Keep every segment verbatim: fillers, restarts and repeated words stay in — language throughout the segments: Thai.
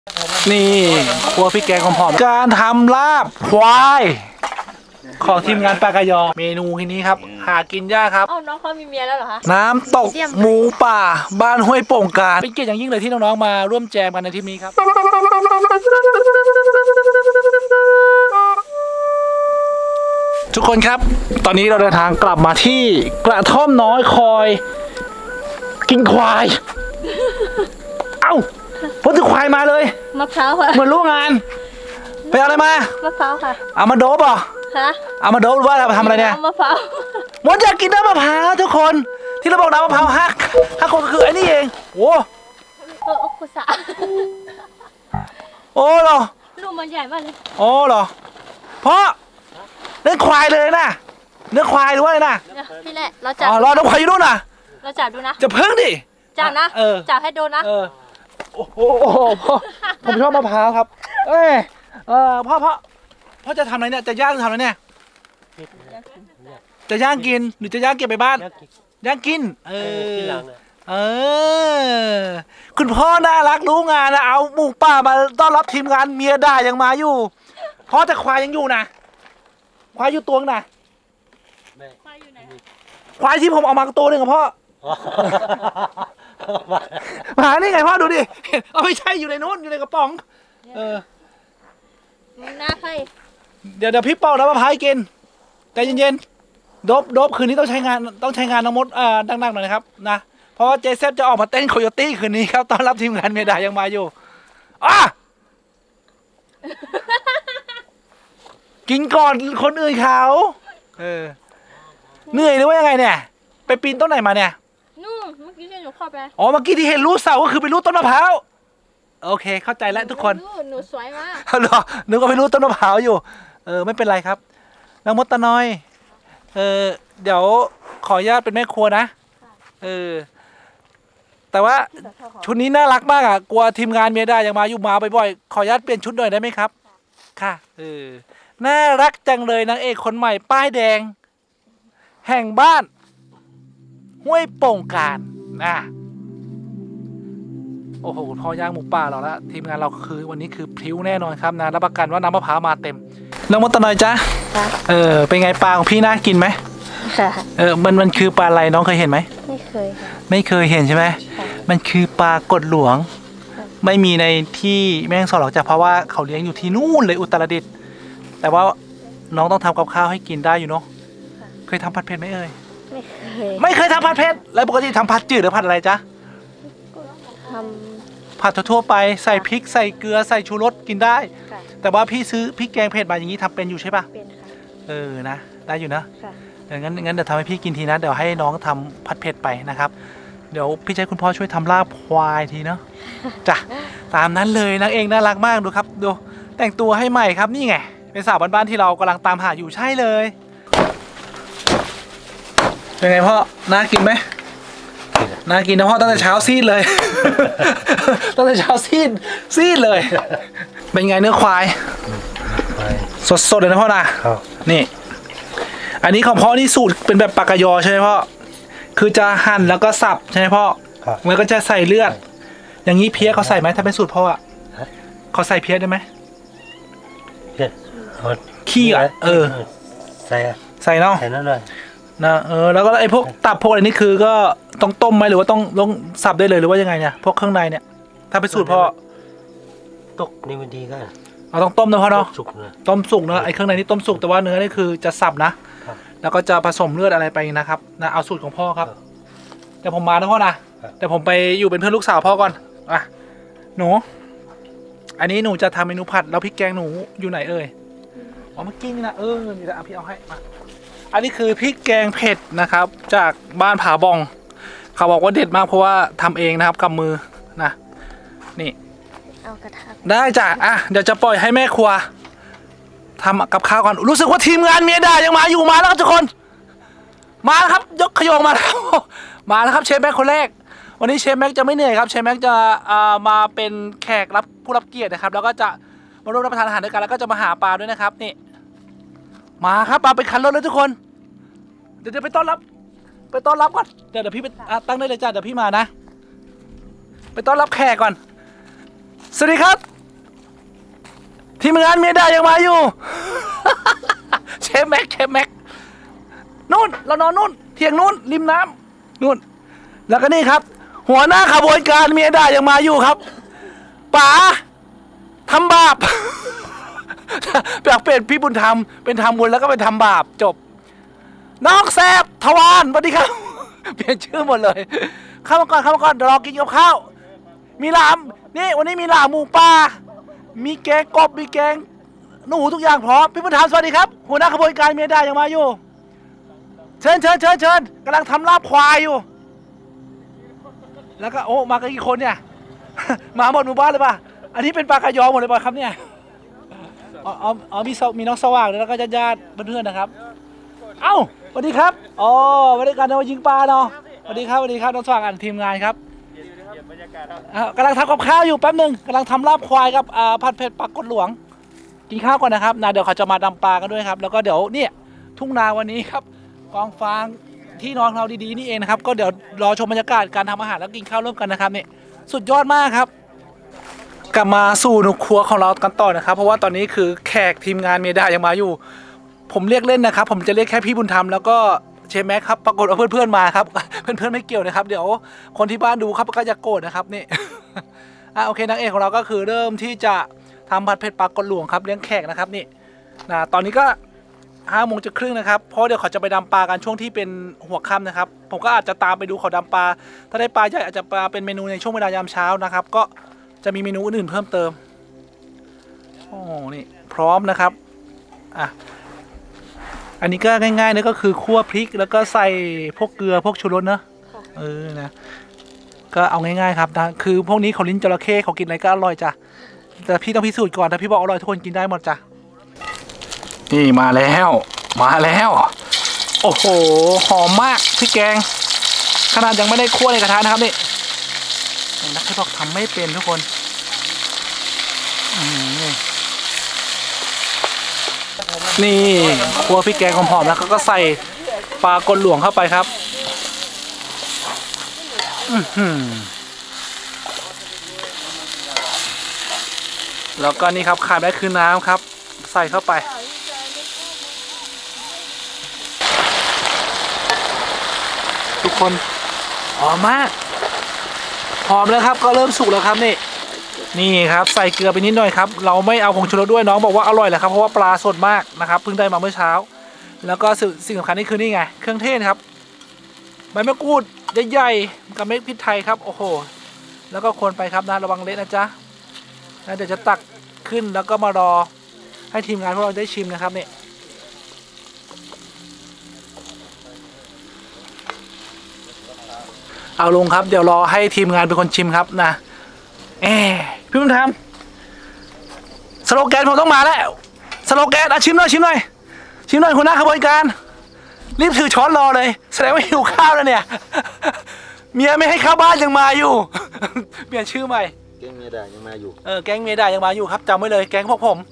นี่ครัวพริกแกงหอมๆการทำลาบควายของทีมงานปากายอเมนูที่นี้ครับหากินยากครับอ้าวน้องเขามีเมียแล้วเหรอคะน้ำตกหมูป่าบ้านห้วยโป่งกาเป็นเกียรติอย่างยิ่งเลยที่น้องๆมาร่วมแจมกันในทริปนี้ครับทุกคนครับตอนนี้เราเดินทางกลับมาที่กระท่อมน้อยคอยกินควายเอ้าพดถึงควายมาเลยมะพร้าวค่ะเหมือนรู้งานไปเอาอะไรมามะพร้าวค่ะเอามาโดบอ่ะฮะเอามาโดบหรือว่าทำอะไรเนี่ยมะพร้าวมดอยากกินน้ำมะพร้าวทุกคนที่เราบอกน้ำมะพร้าวฮักฮักคนก็คือไอ้นี่เองโอ้เออกุศะโอ้เหรอลูกมันใหญ่มากเลยโอ้เหรอเพราะเนื้อควายเลยนะเนื้อควายหรือว่าอะไรนะพี่แหละเราจับอ๋อรอน้องควายอยู่นู่นน่ะเราจับดูนะจะเพิ่งดิจับนะเออจับให้โดนนะเออโอ้โหผมชอบมะพร้าวครับเอ้เออพ่อพ่อพ่อจะทำอะไรเนี่ยจะย่างหรือทำอะไรเนี่ยจะย่างกินหรือจะย่างเก็บไปบ้านย่างกินเออเออคุณพ่อน่ารักรู้งานนะเอาหมูป่ามาต้อนรับทีมงานเมียด่ายังมาอยู่พ่อแต่ควายยังอยู่นะควายอยู่ตัวนะควายอยู่ไหนควายที่ผมเอามาตัวหนึ่งกับพ่อมานี่ไงพ่อดูดิเอาไม่ใช่อยู่ในนู้นอยู่ในกระป๋องเออน่าใครเดี๋ยวเดี๋ยวพี่เป่าน้ำมะพร้าวกินใจเย็นๆดบดบคืนนี้ต้องใช้งานต้องใช้งานน้องมดอ่าดังๆหน่อยนะครับนะเพราะว่าเจเซฟจะออกมาเต้นโคโยตี้คืนนี้ครับต้อนรับทีมงานเมียด่ายังมาอยู่อ่ะกินก่อนคนอื่นเขาเออเหนื่อยหรือว่ายังไงเนี่ยไปปีนต้นไหนมาเนี่ยนู่นเมื่อกี้ที่หนูเข้าไปอ๋อเมื่อกี้ที่เห็นรูเสาก็คือไปรูต้นมะพร้าวโอเคเข้าใจแล้วทุกคนหนูสวยมากเหรอนึกว่าไปรูต้นมะพร้าวอยู่เออไม่เป็นไรครับน้องมดตะน้อยเออเดี๋ยวขออนุญาตเป็นแม่ครัวนะเออแต่ว่าชุดนี้น่ารักมากอ่ะกลัวทีมงานเมียได้ยังมาอยู่มาบ่อยๆขออนุญาตเปลี่ยนชุดหน่อยได้ไหมครับค่ะเออน่ารักจังเลยนางเอกคนใหม่ป้ายแดงแห่งบ้านห้วยโป่งกาญนะโอ้โหพอย่างหมูป่าเราแล้วทีมงานเราคือวันนี้คือพริ้วแน่นอนครับนะรับประกันว่าน้ำมะพร้าวมาเต็มน้องมดตะนอยจ้ะเออเป็นไงปลาของพี่น่ากินไหมค่ะเออมันมันคือปลาอะไรน้องเคยเห็นไหมไม่เคยไม่เคยเห็นใช่ไหมมันคือปลากดหลวงไม่มีในที่แม่ฮ่องสอนหรอกจ้ะเพราะว่าเขาเลี้ยงอยู่ที่นู่นเลยอุตรดิตถ์แต่ว่าน้องต้องทำกับข้าวให้กินได้อยู่เนาะเคยทำผัดเผ็ดไหมเอ่ยไม่เคยไม่เคยทำผัดเผ็ดแล้วปกติทำผัดจืดหรือผัดอะไรจ๊ะทำผัดทั่วไปใส่พริกใส่เกลือใส่ชูรสกินได้แต่ว่าพี่ซื้อพริกแกงเผ็ดมาอย่างนี้ทำเป็นอยู่ใช่ปะเป็นค่ะเออนะได้อยู่นะเอองั้นงั้นเดี๋ยวทำให้พี่กินทีนะเดี๋ยวให้น้องทำผัดเผ็ดไปนะครับเดี๋ยวพี่จะให้คุณพ่อช่วยทำลาบควายทีเนาะจ้ะตามนั้นเลยนางเองน่ารักมากดูครับดูแต่งตัวให้ใหม่ครับนี่ไงเป็นสาวบ้านๆที่เรากำลังตามหาอยู่ใช่เลยเป็นไงพ่อน่ากินไหมน่ากินนะพ่อตั้งแต่เช้าซีดเลยตั้งแต่เช้าซีดซีดเลยเป็นไงเนื้อควายสดๆเลยนะพ่อนะนี่อันนี้ของพ่อนี่สูตรเป็นแบบปากกยอใช่ไหมพ่อคือจะหั่นแล้วก็สับใช่ไหมพ่อแล้วก็จะใส่เลือดอย่างนี้เพี้ยเขาใส่ไหมถ้าเป็นสูตรพ่ออ่ะเขาใส่เพี้ยได้ไหมเพี้ยขี้อ่ะเออใส่ใส่เนาะใส่นั่นเลยนะเออแล้วก็ไอ้พวกตับพวกอะไรนี่คือก็ต้องต้มไหมหรือว่าต้องลงสับได้เลยหรือว่ายังไงเนี่ยพวกเครื่องในเนี่ยถ้าเป็นสูตรพ่อตกนี่มันดีกันเราต้องต้มนะพ่อเนาะสุกนะต้มสุกนะไอ้เครื่องในนี่ต้มสุกแต่ว่าเนื้อนี่คือจะสับนะแล้วก็จะผสมเลือดอะไรไปนะครับนะเอาสูตรของพ่อครับแต่ผมมานะพ่อนะแต่ผมไปอยู่เป็นเพื่อนลูกสาวพ่อก่อนอ่ะหนูอันนี้หนูจะทำเมนูผัดแล้วพริกแกงหนูอยู่ไหนเอ่ยอ๋อเมื่อกี้นี่นะเออนี่แหละพี่เอาให้มาอันนี้คือพริกแกงเผ็ดนะครับจากบ้านผาบองเขาบอกว่าเด็ดมากเพราะว่าทำเองนะครับกับมือนะนี่เอากระทะได้จ้ะอ่ะเดี๋ยวจะปล่อยให้แม่ครัวทำกับข้าวก่อนรู้สึกว่าทีมงานเมียด่ายังมาอยู่มาแล้วครับทุกคนมาแล้วครับยกขยงมาแล้วมาแล้วครับเชฟแม็กคนแรกวันนี้เชฟแม็กจะไม่เหนื่อยครับเชฟแม็กจะมาเป็นแขกรับผู้รับเกียรตินะครับแล้วก็จะมาร่วมรับประทานอาหารด้วยกันแล้วก็จะมาหาปลาด้วยนะครับนี่มาครับมาไปคันรถเลยทุกคนเดี๋ยวจะไปต้อนรับไปต้อนรับก่อนเดี๋ยวเดี๋ยวพี่ไปตั้งได้เลยจ้าเดี๋ยวพี่มานะไปต้อนรับแขกก่อนสวัสดีครับมงานเมียดายังมาอยู่ เชฟแม็กเชฟแม็กนู่นเรานอนนู่นเทียงนู่นริมน้ำนู่นแล้วก็นี่ครับ หัวหน้าขบวนการเมียดายังมาอยู่ครับป๋าทำบาป อยากเปลี่ยนพี่บุญธรรมเป็นทำบุญแล้วก็เป็นทำบาปจบน้องแซบทวารสวัสดีครับ เปลี่ยนชื่อหมดเลยเข้ามาก่อนเข้ามาก่อนเดี๋ยวรอกินกับข้าวมีลามนี่วันนี้มีลาหมูปลามีแกงกบมีแกงหนูทุกอย่างพร้อมพี่บุญธรรมสวัสดีครับหัวหน้าขบวนการเมียดายังมาอยู่เชิญเชิญเชิญเชิญกำลังทำลาบควายอยู่แล้วก็โอ้มากันกี่คนเนี่ย มาหมดหมู่บ้านเลยป่ะอันนี้เป็นปลากระยอหมดเลยป่ะครับเนี่ยอ๋ออ๋อมีมีน้องสว่างแล้วก็ญาติๆเพื่อนๆนะครับเอ้าสวัสดีครับอ๋อสวัสดีการมายิงปลาเนาะสวัสดีครับสวัสดีครับน้องสว่างอันทีมงานครับกำลังทำกับข้าวอยู่แป๊บหนึ่งกำลังทำลาบควายกับอ่าผัดเผ็ดปลากดหลวงกินข้าวก่อนนะครับนะเดี๋ยวเขาจะมาดำปลากันด้วยครับแล้วก็เดี๋ยวเนี่ยทุ่งนาวันนี้ครับกองฟางที่นอนเราดีๆนี่เองนะครับก็เดี๋ยวรอชมบรรยากาศการทำอาหารแล้วกินข้าวร่วมกันนะครับนี่สุดยอดมากครับกลับมาสู่หนุครัวของเรากันต่อนะครับเพราะว่าตอนนี้คือแขกทีมงานเมียดายังมาอยู่ผมเรียกเล่นนะครับผมจะเรียกแค่พี่บุญธรรมแล้วก็เชฟแม็กครับปรากฏว่าเพื่อนๆมาครับ เพื่อนๆไม่เกี่ยวนะครับเดี๋ยวคนที่บ้านดูครับก็จะโกรธนะครับนี่ อ่ะโอเคนางเอกของเราก็คือเริ่มที่จะทำผัดเผ็ดปลากดหลวงครับเลี้ยงแขกนะครับนี่นะตอนนี้ก็ห้าโมงจะครึ่งนะครับเพราะเดี๋ยวเขาจะไปดำปลากันช่วงที่เป็นหัวค่ำนะครับผมก็อาจจะตามไปดูเขาดำปลาถ้าได้ปลาใหญ่อาจจะปลาเป็นเมนูในช่วงเวลายามเช้านะครับก็จะมีเมนูอื่นเพิ่มเติมโอ้นี่พร้อมนะครับอ่ะอันนี้ก็ง่ายๆนี่ก็คือคั่วพริกแล้วก็ใส่พวกเกลือพวกชูรสเนอะเออนะก็เอาง่ายๆครับนะคือพวกนี้เขาลิ้นจระเข้เขากินอะไรก็อร่อยจ้ะแต่พี่ต้องพิสูจน์ก่อนถ้าพี่บอกอร่อยทุกคนกินได้หมดจ้ะนี่มาแล้วมาแล้วโอ้โหหอมมากพี่แกงขนาดยังไม่ได้คั่วในกระทะนะครับนี่นักให้บอกทำไม่เป็นทุกคนนี่คั่วพริกแกงหอมๆแล้วก็ใส่ปลากดหลวงเข้าไปครับแล้วก็นี่ครับขาดได้คือน้ำครับใส่เข้าไปทุกคนหอมมากหอมแล้วครับก็เริ่มสุกแล้วครับนี่นี่ครับใส่เกลือไปนิดหน่อยครับเราไม่เอาผงชูรสด้วยน้องบอกว่าอร่อยแหละครับเพราะว่าปลาสดมากนะครับเพิ่งได้มาเมื่อเช้าแล้วก็สิ่งสำคัญนี่คือนี่ไงเครื่องเทศครับใบมะกรูดใหญ่ๆกับเม็ดพริกไทยครับโอ้โหแล้วก็คนไปครับนะระวังเละนะจ๊ะแล้วเดี๋ยวจะตักขึ้นแล้วก็มารอให้ทีมงานพวกเราได้ชิมนะครับนี่เอาลงครับเดี๋ยวรอให้ทีมงานเป็นคนชิมครับนะเอพี่บุญธรรมสโลแกนผมต้องมาแล้วสโลแกนอ่ะชิมหน่อยชิมหน่อยชิมหน่อยหัวหน้าขบวนการรีบถือช้อนรอเลยแสดงว่าหิวข้าวแล้วเนี่ยเมียไม่ให้เข้าบ้านยังมาอยู่ เปลี่ยนชื่อใหม่แก๊งเมียดายังมาอยู่เออแก๊งเมียดายังมาอยู่ครับจำไว้เลยแก๊งพวกผม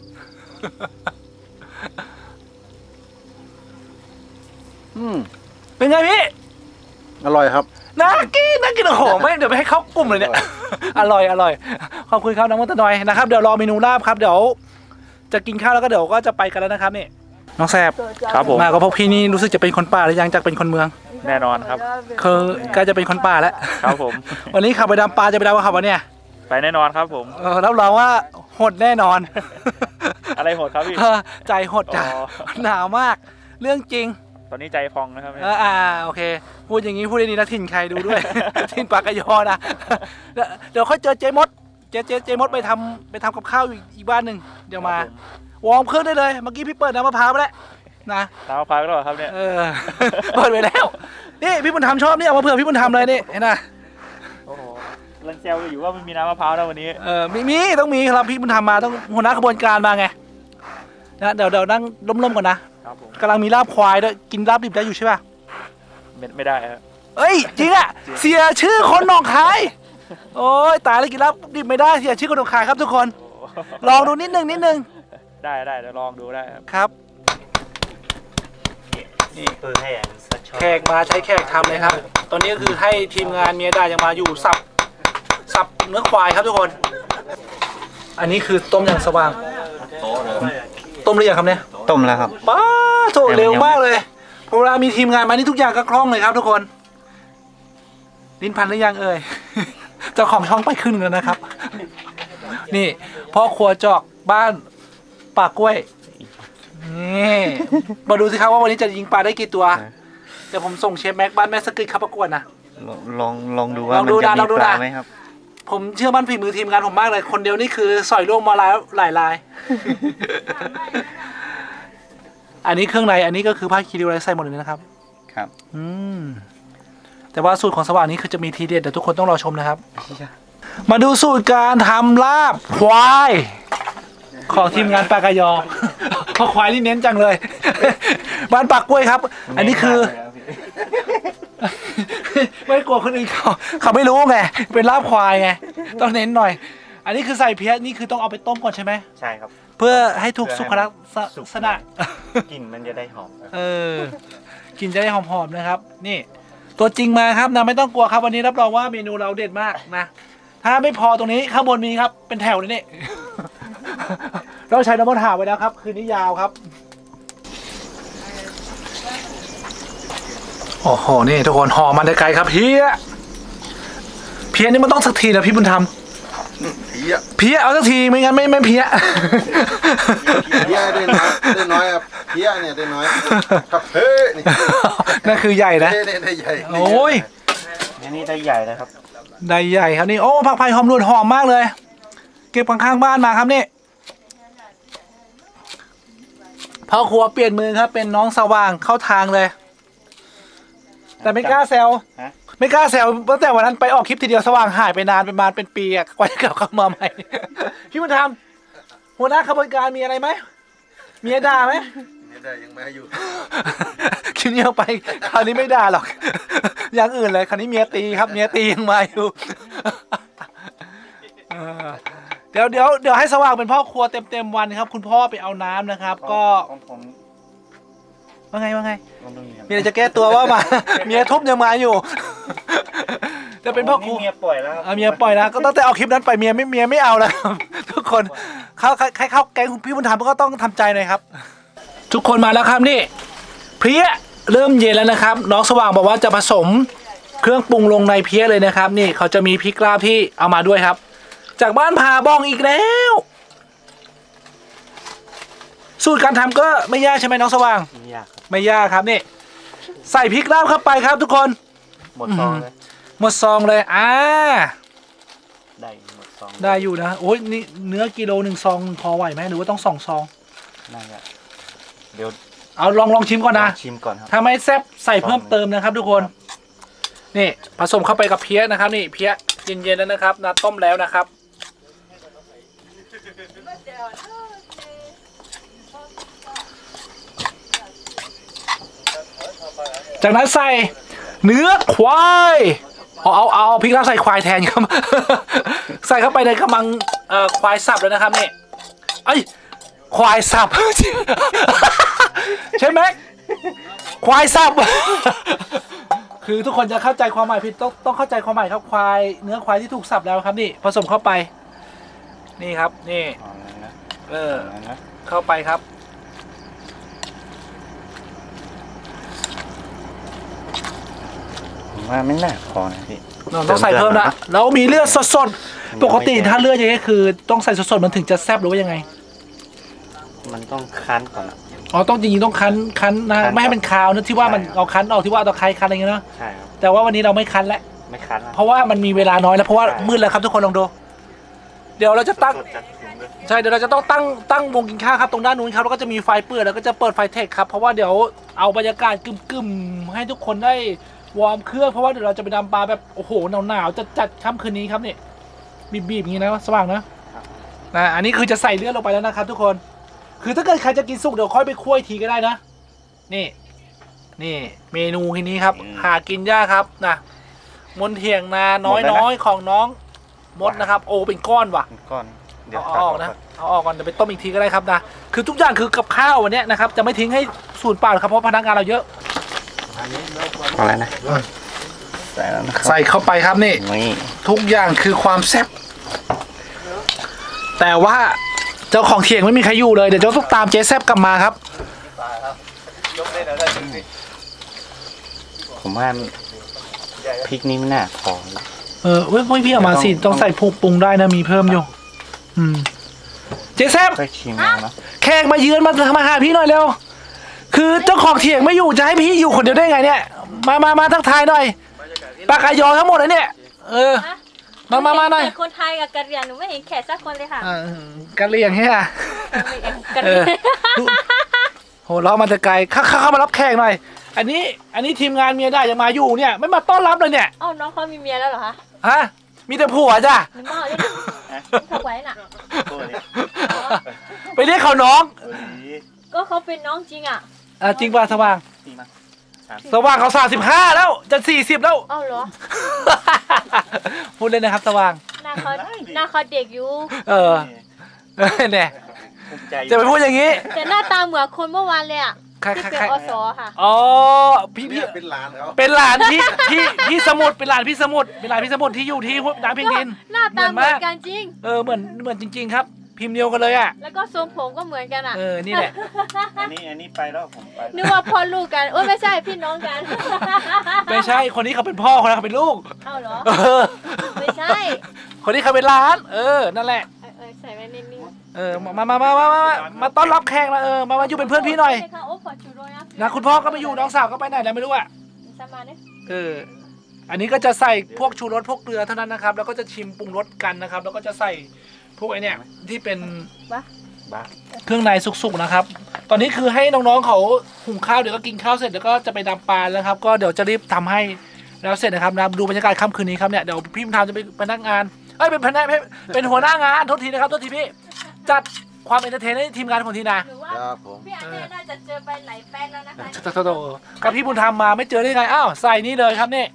อืมเป็นไงพี่อร่อยครับน่ากินน่ากินโอ้โหไม่เดี๋ยวไปให้เข้ากลุ่มเลยเนี่ยอร่อยอร่อยขอบคุณครับน้องมดตะนอยนะครับเดี๋ยวรอเมนูลาบครับเดี๋ยวจะกินข้าวแล้วก็เดี๋ยวก็จะไปกันแล้วนะครับนี่น้องแซบครับผมมากับพวกพี่นี่รู้สึกจะเป็นคนป่าหรือยังจากเป็นคนเมืองแน่นอนครับคือก็จะเป็นคนป่าแล้วครับผมวันนี้ขับไปดำปลาจะไปดำกับเขาวะเนี่ยไปแน่นอนครับผมเออรับรองว่าหดแน่นอนอะไรหดครับพี่ใจหดจ้ะหนาวมากเรื่องจริงตอนนี้ใจพองนะครับอ่าโอเคพูดอย่างนี้พูดได้ดีนะถิ่นใครดูด้วยถิ่นปากกระยอนะเดี๋ยวค่อยเจอเจมดเจเจเจมดไปทำไปทำกับข้าวอีกบ้านหนึ่งเดี๋ยวมาวอร์มเครื่องได้เลยเมื่อกี้พี่เปิดน้ำมะพร้าวไปแล้วนะน้ำมะพร้าวก็หรอครับเนี่ยเออเปิดไปแล้วนี่พี่บุญธรรมชอบนี่เอามาเผื่อพี่บุญธรรมเลยนี่เห็นไหมโอ้โหรังเซลอยู่ว่ามันมีน้ำมะพร้าวแล้ววันนี้เออมีมีต้องมีครับพี่บุญธรรมมาต้องหัวหน้าขบวนการมาไงนะเดี๋ยวเดี๋ยวนั่งล้มๆก่อนนะกำลังมีลาบควายด้วยกินลาบดิบได้อยู่ใช่ป่ะไม่ได้ครับเอ้ยจริงอ่ะเสียชื่อคนหนองคายโอ้ยตายแล้วกินลาบดิบไม่ได้เสียชื่อคนหนองคายครับทุกคนลองดูนิดนึงนิดนึงได้ได้เดี๋ยวลองดูได้ครับนี่แขกมาใช้แขกทำเลยครับตอนนี้ก็คือให้ทีมงานเมียดายังมาอยู่สับสับเนื้อควายครับทุกคนอันนี้คือต้มอย่างสว่างต้มหรือยังครับเนี่ยต้มแล้วครับป้าโถเร็วมากเลยพอเวลามีทีมงานมานี่ทุกอย่างก็คล่องเลยครับทุกคนลิ้นพันหรือยังเอ่ย เจ้าของช่องไปขึ้นแล้วนะครับ นี่พ่อครัวจอกบ้านปากกล้วยนี่มาดูสิครับว่าวันนี้จะยิงปลาได้กี่ตัวเดี๋ยวผมส่งเชฟแม็กบ้านแม่สกิดเข้าประกวดนะลองลองลองดูว่าลองมันดูจะนะลมีองดูปลานะไหมครับผมเชื่อมั่นฝีมือทีมงานผมมากเลยคนเดียวนี่คือสอยล่วงมาแล้วหลายลาย อันนี้เครื่องในอันนี้ก็คือผ้าคีริวอะไรใส่หมดเลยนะครับครับอืมแต่ว่าสูตรของสว่างนี้คือจะมีทีเด็ดแต่ทุกคนต้องรอชมนะครับ มาดูสูตรการทำลาบควายของทีมงานปากกายอ เพราะควายนี่เน้นจังเลย บ้านปากกล้วยครับ อันนี้คือ ไม่กลัวคนอื่นเขาเขาไม่รู้ไงเป็นลาบควายไงต้องเน้นหน่อย อันนี้คือใส่เพี้ยนี่คือต้องเอาไปต้มก่อนใช่ไหมใช่ครับเพื่อให้ถูกสุขลักษณะกลิ่นมันจะได้หอมเออกินจะได้หอมๆนะครับ นี่ ตัวจริงมาครับนะไม่ต้องกลัวครับวันนี้รับรองว่าเมนูเราเด็ดมากนะถ้าไม่พอตรงนี้ข้างบนมีครับเป็นแถวเลยนี่ เราใช้น้ำมันหาไว้แล้วครับ คืนนี้ยาวครับโอ้โหนี่ทุกคนห่อมันได้ไกลครับเพี้ยเพี้ยนี่มันต้องสักทีนะพี่บุญธรรมเพี้ยเพี้ยเอาสักทีไม่งั้นไม่ไม่เพี้ยเพี้ยได้น้อยได้น้อยครับเพี้ยเนี่ยได้น้อยครับเฮ้ยนี่นั่นคือใหญ่นะได้ได้ได้ใหญ่โอ้ยนี่นี่ได้ใหญ่นะครับได้ใหญ่ครับนี่โอ้ผักไผ่หอมรวนหอมมากเลย เก็บข้างๆบ้านมาครับนี่พ่อครัวเปลี่ยนมือครับ เป็นน้องสว่างเข้าทางเลย แต่ไม่กล้าแซวฮะไม่กล้าแซวตั้งแต่วันนั้นไปออกคลิปทีเดียวสว่างหายไปนานเป็นมาเป็นปีอะกว่าจะกลับเข้ามาใหม่ พี่บุญธรรมหัวหน้าขบวนการมีอะไรไหมเมียด่าไหมไม่ได้ยังมาอยู่คลิปนี้เอาไปคราวนี้ไม่ด่าหรอก อย่างอื่นเลยคราวนี้เมียตีครับเมียตียังมาอยู่ เออเดี๋ยวเดี๋ยวเดี๋ยวให้สว่างเป็นพ่อครัวเต็มเต็มวันครับ คุณพ่อไปเอาน้ำนะครับ ก็ของผมว่าไงว่าไงลองดูนี่ครับมีอะไรจะแก้ตัวว่ามา เมียทุบยังมาอยู่ จะเป็นพ่อครัวเมียปล่อยแล้วครับเอาเมียปล่อยนะก็ตั้งแต่เอาคลิปนั้นไปเมียไม่เมียไม่เอาแล้วครับ ทุกคนเข้าใครเข้าแก๊งคุณพี่บุญธรรมก็ต้องทำใจหน่อยครับ ทุกคนมาแล้วครับนี่เพี้ยเริ่มเย็นแล้วนะครับ น้องสว่างบอกว่าจะผสมเครื่องปรุงลงในเพี้ยเลยนะครับ นี่เขาจะมีพริกลาบที่เอามาด้วยครับ จากบ้านพาบ้องอีกแล้ว สูตรการทำก็ไม่ยากใช่ไหมน้องสว่างไม่ยากครับไม่ยากครับนี่ใส่พริกลาบเข้าไปครับ ทุกคนหมดซองเลยหมดซองเลยอ่าได้หมดซองได้อยู่นะโอ้ยนี่เนื้อกิโลหนึ่งซองพอไหวไหมหรือว่าต้องสองซองน่าจะเดี๋ยวเอาลองลองชิมก่อนนะลองชิมก่อนครับถ้าไม่แซ่บใส่เพิ่มเติมนะครับ ทุกคนนี่ผสมเข้าไปกับเพี้ยนะครับ นี่เพี้ยเย็นๆแล้วนะครับนะต้มแล้วนะครับจากนั้นใส่เนื้อควายเอาเอาเอาพริกลาบใส่ควายแทนครับ ใส่เข้าไปในกระมังเอ่อควายสับเลยนะครับนี่ไอ้ยควายสับ ใช่ไหมควายสับ คือทุกคนจะเข้าใจความหมายผิดต้องต้องเข้าใจความหมายครับควายเนื้อควายที่ถูกสับแล้วครับนี่ผสมเข้าไปนี่ครับนี่อ๋อนั่นนะเออนั่นนะเข้าไปครับผมว่าไม่น่าพอนะพี่ต้องใส่เพิ่มนะแล้วมีเลือดสดๆปกติถ้าเลือดอย่างนี้คือต้องใส่สดๆมันถึงจะแซ่บหรือว่ายังไงมันต้องคั้นก่อนอะอ๋อต้องจริงๆต้องคั้นคั้นนะคั้นไม่ให้มันคาวนะที่ว่ามันใช่ครับเอาคั้นออกที่ว่าเอาตะไคร้คั้นอะไรเงี้ยเนาะใช่ครับแต่ว่าวันนี้เราไม่คั้นแล้วไม่คั้นแล้วเพราะว่ามันมีเวลาน้อยแล้วเพราะว่าใช่มืดแล้วครับทุกคนลองดูเดี๋ยวเราจะตั้งสดๆจากถุงเลยใช่เดี๋ยวเราจะต้องตั้งตั้งวงกินข้าวครับตรงด้านนู้นครับแล้วก็จะมีไฟเปิดแล้วก็จะเปิดไฟเทคครับเพราะว่าเดี๋ยวเอาบรรยากาศกึ่มๆให้ทุกคนได้วอร์มเครื่องเพราะว่าเดี๋ยวเราจะไปดำปลาแบบโอ้โหหนาวๆจะจัดค่ำคืนนี้ครับนี่บีบๆอย่างนี้นะสว่างนะนะอันนี้คือจะใส่เลือดลงไปแล้วนะครับ ทุกคนคือถ้าเกิดใครจะกินสุกเดี๋ยวค่อยไปคั่วอีกทีก็ได้นะนี่นี่เมนูทีนี้ครับหากินยากครับนะมนเถียงนาน้อยๆของน้องมดนะครับโอ้เป็นก้อนว่ะก้อนเดี๋ยวเอาตัดออออก กนะก่อนเอาออกก่อนเดี๋ยวไปต้มอีกทีก็ได้ครับนะ คือทุกอย่างคือกับข้าววันนี้นะครับ จะไม่ทิ้งให้สูญเปล่าหรอกครับเพราะพนักงานเราเยอะพอแล้วนะใส่แล้วนะครับใส่เข้าไปครับนี่นี่ทุกอย่างคือความแซ่บ แต่ว่าเจ้าของเถียงไม่มีใครอยู่เลยเดี๋ยวเจ้าต้องตามเจ๊แซบกลับมาครับผมว่าพริกนี้ไม่น่าพอเออเว้ยเว้ยพี่เอามาสิต้องใส่ผงปรุงได้นะมีเพิ่มอยู่อืมเจ๊แซบก็ชิมแล้วเนาะแขกมาเยือนมามาหาพี่หน่อยเร็วคือเจ้าของเถียงไม่อยู่จะให้พี่อยู่คนเดียวได้ไงเนี่ยมามามาทักทายหน่อยปากกายอทั้งหมดเลยเนี่ยเออมามามาหน่อยแต่คนไทยกับกะเหรี่ยงหนูไม่เห็นแขกสักคนเลยค่ะอ่ากันเลียงใช่ไหมกะเหเอรี่ยอง โหเรามาแต่ไกลเข้าเข้ามารับแขกหน่อย อันนี้อันนี้ทีมงานเมียได้ยังมาอยู่เนี่ยไม่มาต้อนรับเลยเนี่ยเอ้าน้องเขามีเมียแล้วเหรอคะฮะมีแต่ผัวจ้ะหนูเมาเนี่ยเขาไว้น่ะไปเรียกเขาน้องก็เขาเป็นน้องจริงอ่ะอ่ะจริงป่ะสว่างจริงมั้ยสว่างเขาสามสิบห้าแล้วจะสี่สิบแล้วเอ้าเหรอพูดเล่นนะครับสว่างหน้าเขาหน้าเขาเด็กอยู่เออเนี่ยภูมิใจจะไปพูดอย่างนี้แต่หน้าตาเหมือนคนเมื่อวานเลยอ่ะใครที่ใครเป็นใครอสค่ะอ๋อพี่พี่เนี่ยเป็นหลานเขาเป็นหลานพี่พี่พี่สมุทรเป็นหลานพี่สมุทรเป็นหลานพี่สมุทรที่อยู่ที่น้ำเพียงดินหน้าตาเหมือนกันจริงเออเหมือนเหมือนจริง ๆ ครับ พิมพ์เดียวกันเลยอ่ะแล้วก็ทรงผมก็เหมือนกันอ่ะเออนี่แหละอันนี้อันนี้ไปแล้วผมไปนึกว่าพ่อลูกกันโอ้ยไม่ใช่พี่น้องกันไม่ใช่คนนี้เขาเป็นพ่อคนนั้นเขาเป็นลูกเอ้าเหรอเออไม่ใช่คนนี้เขาเป็นหลาน เออนั่นแหละเออเออใส่ไว้นิ่งๆเออมามามามามามามาต้อนรับแขกนะเออมามาอยู่เป็นเพื่อนพี่หน่อยโอ้ขอชูโรยนะนะคุณพ่อก็ไม่อยู่น้องสาวก็ไปไหนแล้วไม่รู้อ่ะสมาเนี่ยเอออันนี้ก็จะใส่พวกชูรสพวกเกลือเท่านั้นนะครับ แล้วก็จะชิมปรุงรสกันนะครับ แล้วก็จะใส่พวกไอเนี่ยที่เป็นบ้าบ้าเครื่องในสุกๆนะครับ ตอนนี้คือให้น้องๆเขาหุงข้าวเดี๋ยวก็กินข้าวเสร็จเดี๋ยวก็จะไปดำปลาแล้วครับ ก็เดี๋ยวจะรีบทำให้แล้วเสร็จนะครับนะดูบรรยากาศค่ำคืนนี้ครับเนี่ยเดี๋ยวพี่พิมพ์ทำจะเป็นพนักงานเอ้ยเป็นพนักไม่เป็นหัวหน้างานโทษทีนะครับโทษทีพี่จัดความเอนเตอร์เทนให้ทีมงานของทีนะหรือว่าครับผมพี่อันเน่น่าจะเจอไปหลายแป้นแล้วนะคะโตโตกับพี่บุญธรรมมาไม่เจอได้ไงอ้าวใส่นี่เลยครับนี่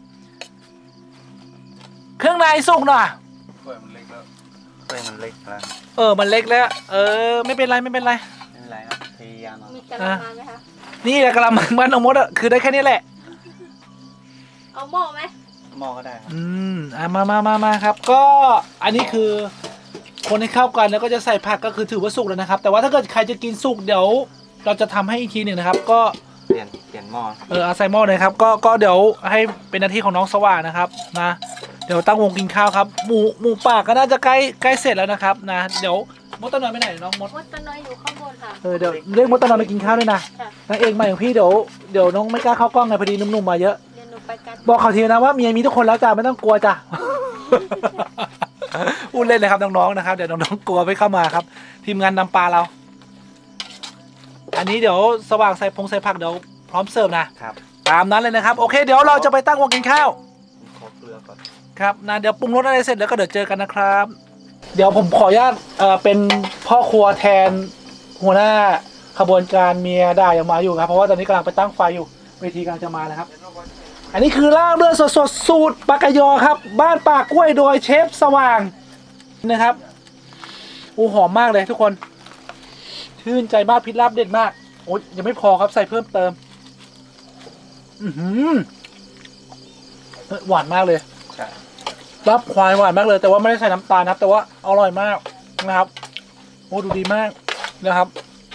เครื่องในสุกหน่อยถ้วยมันเล็กแล้วเป้มันเล็กแล้วเออมันเล็กแล้ว เออไม่เป็นไรไม่เป็นไรไม่เป็นไรครับพยายามเนาะมีกระมังมาไหมคะนี่แหละกระมังมันของมดอะคือได้แค่นี้แหละเอาหม้อไหมหม้อก็ได้ครับอืมอ่ะมามามามาครับ ก็อันนี้คือ คนให้เข้ากันแล้วก็จะใส่ผักก็คือถือว่าสุกแล้วนะครับ แต่ว่าถ้าเกิดใครจะกินสุกเดี๋ยวเราจะทำให้อีกทีหนึ่งนะครับ ก็เปลี่ยนเปลี่ยนหม้อเออเอาใส่หม้อเลยครับก็ก็เดี๋ยวให้เป็นหน้าที่ของน้องสว่างนะครับนะเดี๋ยวตั้งวงกินข้าวครับหมูหมูป่าก็น่าจะใกล้ใกล้เสร็จแล้วนะครับนะเดี๋ยวมดตะนอยไปไหนน้องมดมดตะน้อยอยู่ข้างบนค่ะเออเดี๋ยวเรียกมดตะนอยไปกินข้าวด้วยนะค่ะนางเอกใหม่ของพี่เดี๋ยวเดี๋ยวน้องไม่กล้าเข้ากล้องไงพอดีหนุ่มๆมาเยอะเดี๋ยวหนูไปกันบอกเขาทีนะว่าเมียมีทุกคนแล้วจ้ะไม่ต้องกลัวจ้ะ พูดเล่นเลยครับน้องๆนะครับเดี๋ยวน้องๆกลัวไม่เข้ามาครับทีมงานนำปลาเรา อันนี้เดี๋ยวสว่างใส่พงใส่ผักเดี๋ยวพร้อมเสิร์ฟนะครับ ตามนั้นเลยนะครับโอเคเดี๋ยวเราจะไปตั้งวงกินข้าวผมขอเกลือก่อนครับนะเดี๋ยวปรุงรสอะไรเสร็จแล้วก็เดี๋ยวเจอกันนะครับ เดี๋ยวผมขออนุญาตเอ่อเป็นพ่อครัวแทนหัวหน้าขบวนการเมียได้ยังมาอยู่ครับเพราะว่าตอนนี้กำลังไปตั้งไฟอยู่เวทีกำลังจะมานะครับ อันนี้คือลาบเลือดสดๆสูตรปากกยอครับ บ้านปากกล้วยโดยเชฟสว่างนะครับอู้หอมมากเลยทุกคนชื่นใจมากพริกลาบเด็ดมากโอ้ยยังไม่พอครับใส่เพิ่มเติมอือหือเฮ้ยหวานมากเลยใช่รับควายหวานมากเลยแต่ว่าไม่ได้ใส่น้ำตาลนะครับ แต่ว่าอร่อยมากนะครับโอ้ดูดีมากนะครับ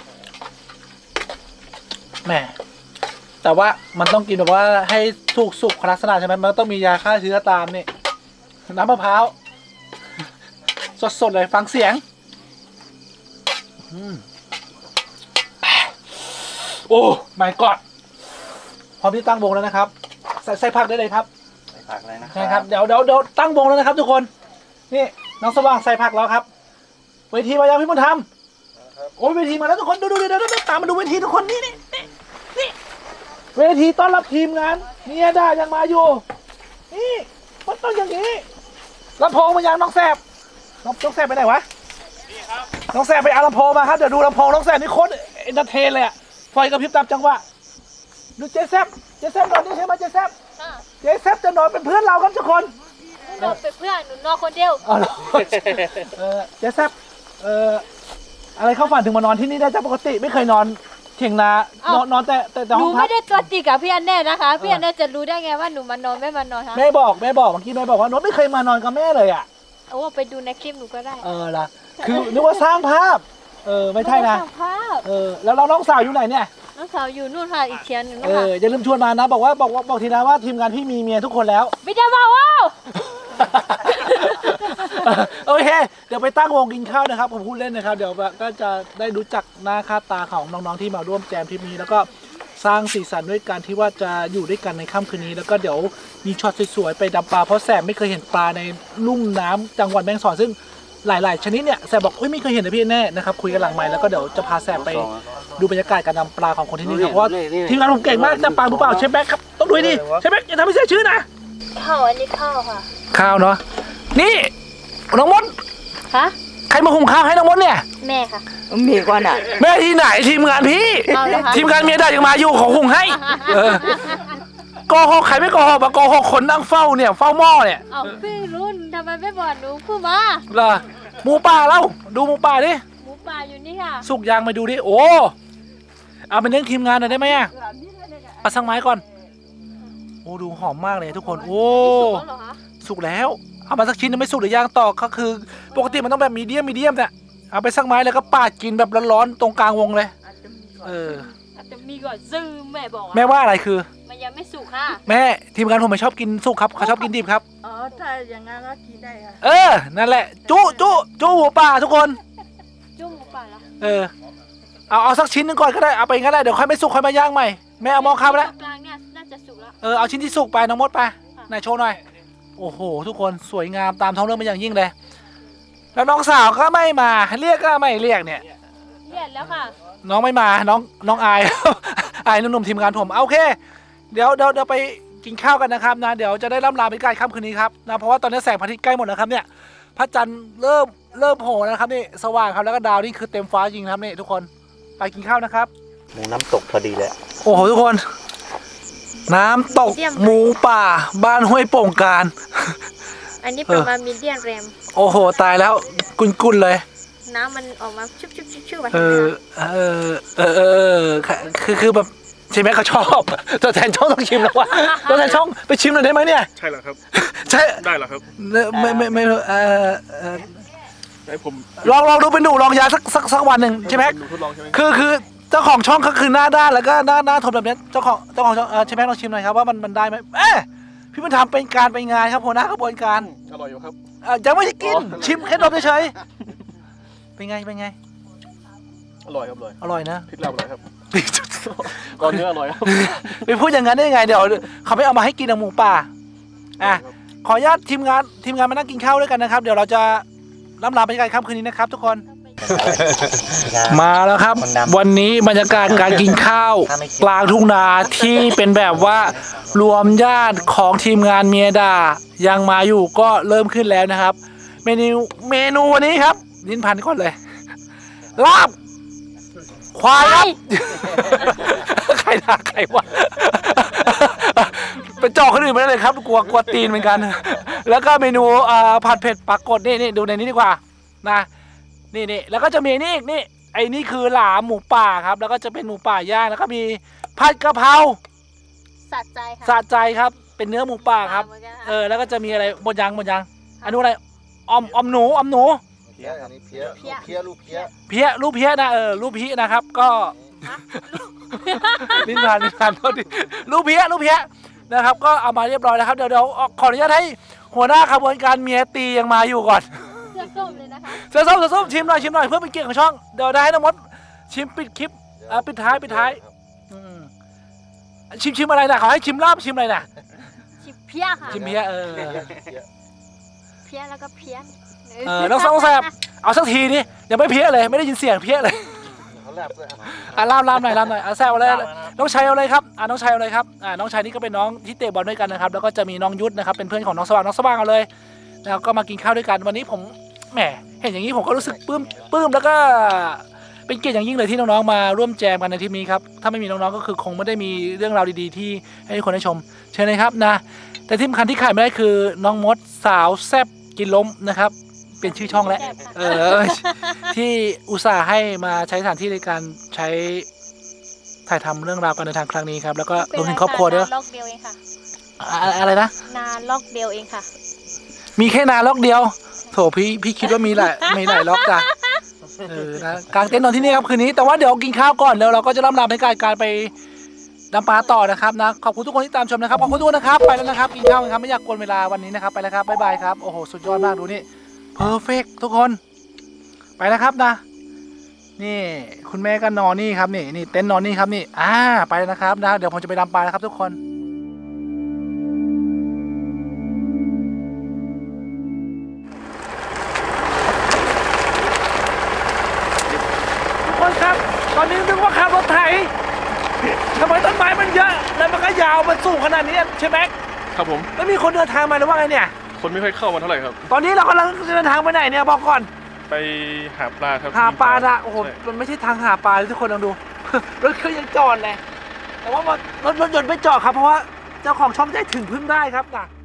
แหมแต่ว่ามันต้องกินแบบว่าให้ถูกสุขลักษณะใช่ไหมมันต้องมียาฆ่าเชื้อตามนี่น้ำมะพร้าวสดๆเลยฟังเสียงอืมโอ้ my god พร้อมที่ตั้งวงแล้วนะครับใส่ใส่ผักได้เลยครับใส่ผักเลยนะใช่ครับเดี๋ยวเดี๋ยวเดี๋ยวตั้งวงแล้วนะครับทุกคนนี่น้องสว่างใส่ผักแล้วครับเวทีมายังพี่บุญธรรมโอ้ยเวทีมาแล้วทุกคนดูดูเดี๋ยวเดี๋ยวตามมาดูเวทีทุกคนนี่นี่นี่นี่เวทีต้อนรับทีมงานเนี่ยได้ยังมาอยู่นี่มันต้องอย่างนี้ลำโพงมายังน้องแสบน้องน้องแสบไปไหนวะน้องแสบไปเอาลำโพงมาครับเดี๋ยวดูลำโพงน้องแสบนี่โคตรเอนเตอร์เทนเลยอะไฟกระพริบตามจังหวะดูเจแซบเจแซบนอนนี่ใช่ไหมเจแซบอ่ะเจ๊แซบจะนอนเป็นเพื่อนเราครับทุกคนหนูนอนเป็นเพื่อนหนูนอนคนเดียวอ๋อเหรอเออเจ๊แซบเอออะไรเข้าฝันถึงมานอนที่นี่ได้จากปกติไม่เคยนอนเถียงนานอนนอนแต่แต่แต่หห้นูองพัไม่กได้ตัวติดกับพี่อันแน่นะคะพี่อันแน่จะรู้ได้ไงว่าหนูมานอนไม่มานอนคะแม่บอกแม่บอกเมื่อกี้แม่บอกว่านอนไม่เคยมานอนกับแม่เลยอ่ะเอาว่าไปดูในคลิปหนูก็ได้เออล่ะคือนึกว่าสร้างภาพเออไม่ใช่นะไม่ได้สั่งภาพเออแล้วเราน้องสาวอยู่ไหนเนี่ยน้องสาวอยู่นู่นค่ะอีกเทียนหนึ่งเอนะคะออย่าลืมชวนมานะบอกว่าบอกว่าบอกทีนะว่าทีมงานพี่มีเมียทุกคนแล้วไม่ได้บอกว่าโอเคเดี๋ยวไปตั้งวงกินข้าวนะครับผมพูดเล่นนะครับเดี๋ยวก็จะได้รู้จักหน้าค่าตาของน้องๆที่มาร่วมแจมทริปนี้แล้วก็สร้างสีสันด้วยการที่ว่าจะอยู่ด้วยกันในค่ำคืนนี้แล้วก็เดี๋ยวมีช็อตสวยๆไปดำปลาเพราะแสบไม่เคยเห็นปลาในลุ่มน้ำจังหวัดแม่ฮ่องสอนซึ่งหลายๆชนิดเนี่ยแสบบอกเฮ้ยไม่เคยเห็นนะพี่แน่นะครับคุยกันหลังไมค์แล้วก็เดี๋ยวจะพาแสบไปดูบรรยากาศการดำปลาของคนที่นี่ครับเพราะว่าทีมงานผมเก่งมากดำปลามือเปล่าเชฟแบ็คครับต้องดูให้ดีเชฟแบ็คอย่าทำให้เสียชื่อนะข้าวอันนี้ข้าวค่ะข้าวเนาะนี่น้องมดฮะใครมาหุงข้าวให้น้องมดเนี่ยแม่ค่ะมีกว่าน่ะแม่ที่ไหนทีมงานพี่เอาเหรอคะทีมงานเมียได้ยังมาอยู่ของหุงให้เออโกหกใครไม่โกหกมาโกหกคนนั่งเฝ้าเนี่ยเฝ้าหม้อเนี่ยเอาพี่รุ่นทำไมไม่บอกหนูพูดมาเหรอหมูป่าเล่าดูหมูป่าดิหมูป่าอยู่นี่ค่ะสุกยางมาดูดิโอ้เอาไปเลี้ยงทีมงานหน่อยได้ไหมอ่ะปัดสังไม้ก่อนโอ้ดูหอมมากเลยทุกคนโอ้สุกแล้วเหรอคะสุกแล้วเอามาสักชิ้นนึงไม่สุกหรือย่างต่อก็คือ ปกติมันต้องแบบมีเดียมมีเดียมเนี่ยเอาไปสักไม้แล้วก็ปาดกินแบบร้อนๆตรงกลางวงเลยเอออาจจะมีก่อนซื้อแม่บอกอะแม่ว่าอะไรคือมันยังไม่สุกค่ะแม่ทีมงานผมไม่ชอบกินสุกครับเขาชอบกินดิบครับอ๋อ ถ้าอย่างนั้นก็กินได้ค่ะเออนั่นแหละจุจุจุหมูป่าทุกคนจุ่มหมูป่าแล้วเออเอาเอาสักชิ้นหนึงก่อนก็ได้เอาไปงั้นแหละเดี๋ยวค่อยไม่สุกค่อยมาย่างใหม่แม่เอาหม้อข้าวไปแล้วกลางเนี่ยน่าจะสุกแล้วเออเอาชิ้นที่สุกไปน้องมดไปไหนโชว์หน่อยโอ้โหทุกคนสวยงามตามท้องเรื่องเป็นอย่างยิ่งเลยแล้วน้องสาวก็ไม่มาเรียกก็ไม่เรียกเนี่ยเรียนแล้วค่ะน้องไม่มาน้องน้องอาย อายหนุ่มๆทีมงานผมเอาโอเคเดี๋ยวเดี๋ยวเดี๋ยวไปกินข้าวกันนะครับนะเดี๋ยวจะได้ล่ำลาไปใกล้ค่ำคืนนี้ครับนะเพราะว่าตอนนี้แสงพระอาทิตย์ใกล้หมดแล้วครับเนี่ยพระจันทร์เริ่มเริ่มโผล่แล้วนะครับนี่สว่างครับแล้วก็ดาวนี่คือเต็มฟ้าจริงครับนี่ทุกคนไปกินข้าวนะครับหมูน้ำตกพอดีเลยโอ้โหทุกคน น้ำตกหมูป่าบ้านห้วยโป่งการอันนี้ประมาณมีเดียนแรมโอ้โหตายแล้วกุนๆเลยน้ำมันออกมาชุบชุบชุบชุบแบบเออเออเออเออคือคือแบบใช่ไหมเขาชอบตัวแทนช่องต้องชิมแล้ววะตัวแทนช่องไปชิมหน่อยได้ไหมเนี่ยใช่เหรอครับใช่ได้เหรอครับไม่ไม่ไม่เออเออให้ผมลองลองดูเป็นหนูลองยาสักสักสักวันหนึ่งใช่ไหมดูทดลองใช่ไหมคือคือเจ้าของช่องก็คือหน้าด้านแล้วก็หน้าหน้าทนแบบนี้เจ้าของเจ้าของช่องเออใช่ไหมลองชิมหน่อยครับว่ามันมันได้ไหมเอ๊ะพี่มันทำเป็นการเป็นงานครับหัวหน้ากระบวนการอร่อยอยู่ครับเอ่อยังไม่ได้กินชิมแค่ดมเฉยๆเป็นไงเป็นไงอร่อยครับอร่อยอร่อยนะพริกลาบอร่อยครับก่อนเนื้ออร่อยครับไปพูดอย่างนั้นได้ยังไงเดี๋ยวเขาไม่เอามาให้กินอะหมูป่าอ่ะขออนุญาตทีมงานทีมงานมานั่งกินข้าวด้วยกันนะครับเดี๋ยวเราจะล่ำลาบรรยากาศค่ำคืนนี้นะครับทุกคนมาแล้วครับ วันนี้บรรยากาศการกินข้าวกลางทุ่งนาที่เป็นแบบว่ารวมญาติของทีมงานเมียดายังมาอยู่ก็เริ่มขึ้นแล้วนะครับ เมนูเมนูวันนี้ครับลิ้นพันก่อนเลยลาบควายครับใครด่าใครวะไปจ่อคนอื่นไม่ได้เลยครับกลัวกลัวตีนเหมือนกัน แล้วก็เมนูอ่าผัดเผ็ดปลากดนี่นี่ดูในนี้ดีกว่านะนี่นี่แล้วก็จะมีนี่นี่ไอ้นี่คือหลามหมูป่าครับ แล้วก็จะเป็นหมูป่าย่างแล้วก็มีผัดกะเพราสะใจค่ะสะใจครับเป็นเนื้อหมูป่าครับเหมือนกันค่ะเออแล้วก็จะมีอะไรหมดยังหมดยังอันนู้นอะไรออมออมหนูออมหนูเพี้ยอันนี้เพี้ยลูกเพี้ยลูกเพี้ยเพี้ยรูปเพี้ยนะเออรูปเพี้ยนะครับก็ นิทานนิทานโทษทีรูปเพี้ยรูปเพี้ยนะครับก็เอามาเรียบร้อยแล้วครับเดี๋ยวเดี๋ยวขออนุญาตให้หัวหน้าขบวนการเมียตียังมาอยู่ก่อนเสื้อส้มเลยนะคะเสือส้มเสือส้มชิมหน่อยชิมหน่อยเพื่อเป็นเกียรติของช่องเดี๋ยวได้ให้น้องมดชิมปิดคลิปอ่าปิดท้ายปิดท้ายอืมชิมชิมอะไรนะขอให้ชิมลาบชิมอะไรนะชิมเพี้ยค่ะชิมเพี้ยเออเพี้ยแล้วก็เพี้ยนเออน้องสองแสบเอาสักทีนี่ยังไม่เพี้ยเลยไม่ได้ยินเสียงเพี้ยเลยเขาแลบด้วยอ่ะลามลามหน่อยลามหน่อยอ่ะแซวเลยน้องชายเอาเลยครับอ่ะน้องชายเอาเลยครับอ่ะน้องชายนี่ก็เป็นน้องที่เตะบอลด้วยกันนะครับแล้วก็จะมีน้องยุทธนะครับเป็นเพื่อนของน้องสว่างน้องสว่างเอาเลยแล้วก็มากินข้าวด้วยกันวันนี้ผมแหมเห็นอย่างนี้ผมก็รู้สึกปลื้มปลื้มแล้วก็เป็นเกียรติอย่างยิ่งเลยที่น้องๆมาร่วมแจมกันในทริปนี้ครับถ้าไม่มีน้องๆก็คือคงไม่ได้มีเรื่องราวดีๆที่ให้ทุกคนได้ชมเชิญเลยครับนะแต่ที่สำคัญที่ขาดไม่ได้คือน้องมดสาวแซ่บกินล้มนะครับเป็นชื่อช่องแล้วเออที่อุตส่าห์ให้มาใช้สถานที่ในการใช้ถ่ายทำเรื่องราวการเดินทางครั้งนี้ครับแล้วก็รวมถึงครอบครัวด้วยนาล็อกเดียวเองค่ะอะอะไรนะนาล็อกเดียวเองค่ะมีแค่นาล็อกเดียวโถพี่พี่คิดว่ามีหลายมีหลายล็อกจ้ะเออนะกางเต็นท์นอนที่นี่ครับคืนนี้แต่ว่าเดี๋ยวกินข้าวก่อนแล้วเราก็จะเริ่มลาในการการไปดำปลาต่อนะครับนะขอบคุณทุกคนที่ตามชมนะครับขอบคุณทุกคนนะครับไปแล้วนะครับกินข้าวกันครับไม่อยากกวนเวลาวันนี้นะครับไปแล้วครับบ๊ายบายครับโอ้โหสุดยอดมากดูนี่เพอร์เฟกทุกคนไปแล้วครับนะนี่คุณแม่ก็นอนนี่ครับนี่นี่เต็นท์นอนนี่ครับนี่อ่าไปแล้วนะครับนะเดี๋ยวผมจะไปดำปลาแล้วครับทุกคนทุกคนครับตอนนี้นึกว่าขับรถไถทำไมต้นไม้มันเยอะแล้วมันก็ยาวมันสูงขนาดนี้ใช่ไหมครับผมแล้วมีคนเดินทางมาหรือว่าไงเนี่ยคนไม่ค่อยเข้ามาเท่าไหร่ครับตอนนี้เรากำลังเดินทางไปไหนเนี่ยบอกก่อนไปหาปลาครับหาปลาละโอ้โหใช่มันไม่ใช่ทางหาปลาเลยทุกคนลองดู รถเขายังจอดเลยแต่ว่ารถรถยนต์ไม่จอดครับเพราะว่าเจ้าของช่องใจถึงพึ่งได้ครับนะ